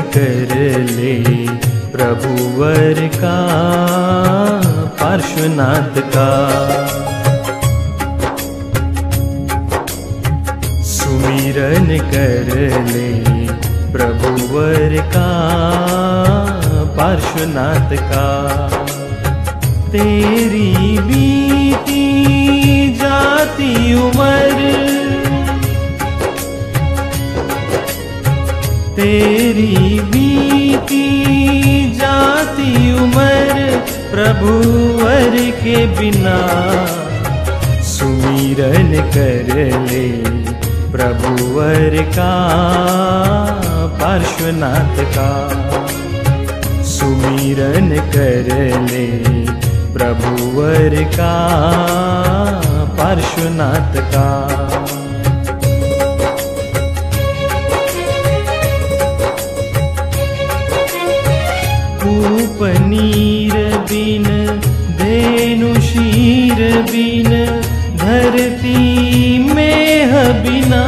कर ले प्रभुवर का पार्श्वनाथ का। सुमिरन कर ले प्रभुवर का पार्श्वनाथ का। तेरी बीती जाती उम्र, तेरी बीती जाती उम्र प्रभुवर के बिना। सुमिरन कर ले प्रभुवर का पार्श्वनाथ का। सुमिरन कर ले प्रभुवर का पार्श्वनाथ का। पनीर बिन धेनु शीर बिन धरती में बिना।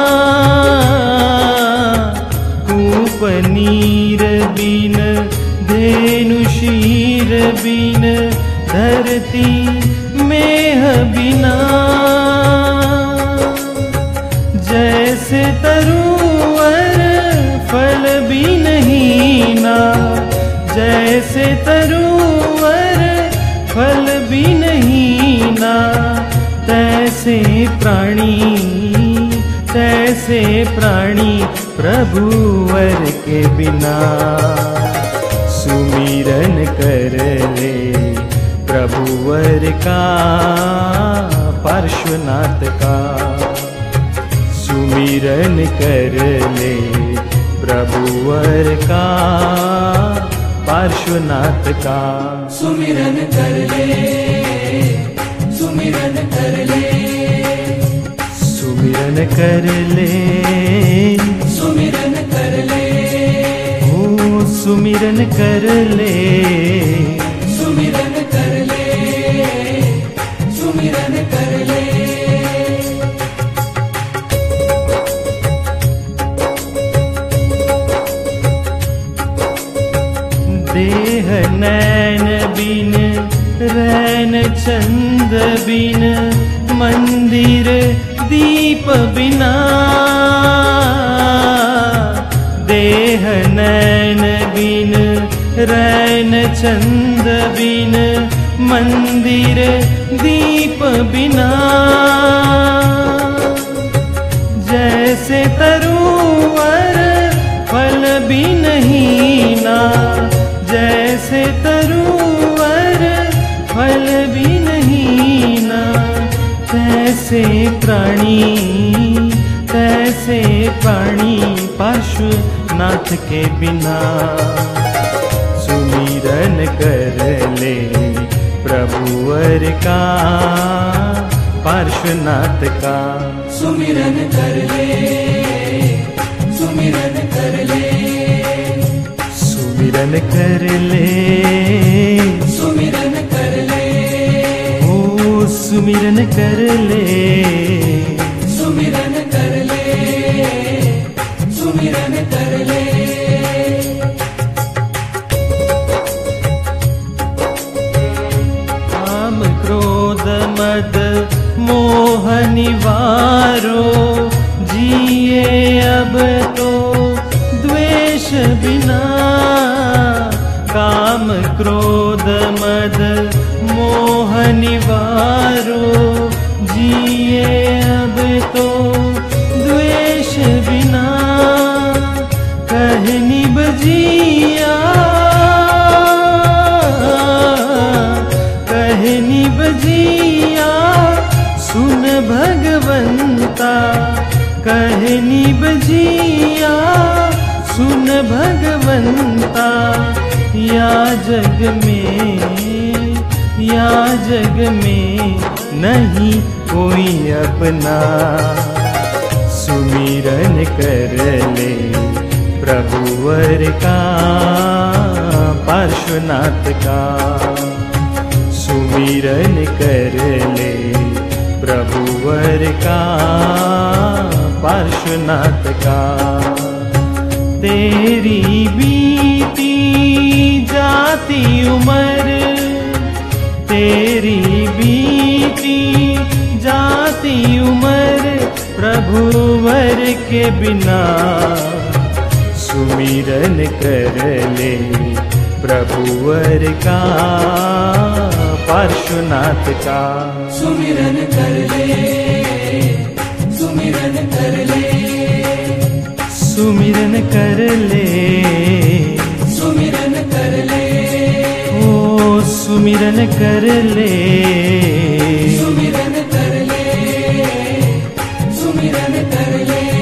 पनीर बिन धेनु शीर बिन धरती में बिना। जैसे तरुवर फल भी नहीं ना, जैसे तरुवर फल भी नहीं ना। तैसे प्राणी प्रभुवर के बिना। सुमिरन कर ले प्रभुवर का पार्श्वनाथ का। सुमिरन कर ले प्रभुवर का पार्श्वनाथ का। सुमिरन कर ले, सुमिरन कर ले, सुमिरन कर ले, सुमिरन कर ले, ओ सुमिरन कर ले, सुमिरन कर ले, सुमिरन कर ले। देह नैन बिन रैन चंद बिन मंदिर दीप बिना। देह नैन बिन रैन चंद बिन मंदिर दीप बिना। जैसे तरुवर फल भी नहीं ना, जैसे तरुवर फल भी नहीं ना। तैसे प्राणी पार्श्वनाथ के बिना। सुमिरन कर ले प्रभुवर का पार्श्वनाथ का। सुमिरन कर ले, सुमिरन कर ले, सुमिरन कर ले, सुमिरन कर ले, ओ सुमिरन कर ले, सुमिरन कर ले, सुमिरन कर ले। काम क्रोध मद मोह निवारो, जिए अब तो द्वेष बिना। काम क्रोध मद मोह निवारो, जिए अब तो द्वेष बिना। कहनी बजिया, कहनी बजिया सुन भगवंता। कहनी बजिया सुन भगवंता। या जग में नहीं कोई अपना। सुमिरन कर ले प्रभुवर का पार्श्वनाथ का। सुमिरन कर ले प्रभुवर का पार्श्वनाथ का। तेरी बीती जाती उम्र, तेरी बीती जाती उम्र, प्रभुवर के बिना सुमिरन कर ले प्रभुवर का, पार्श्वनाथ का। सुमिरन कर ले, सुमिरन कर ले, सुमिरन कर ले, सुमिरन कर ले, ओ सुमिरन कर ले, सुमिरन कर ले, सुमिरन कर ले।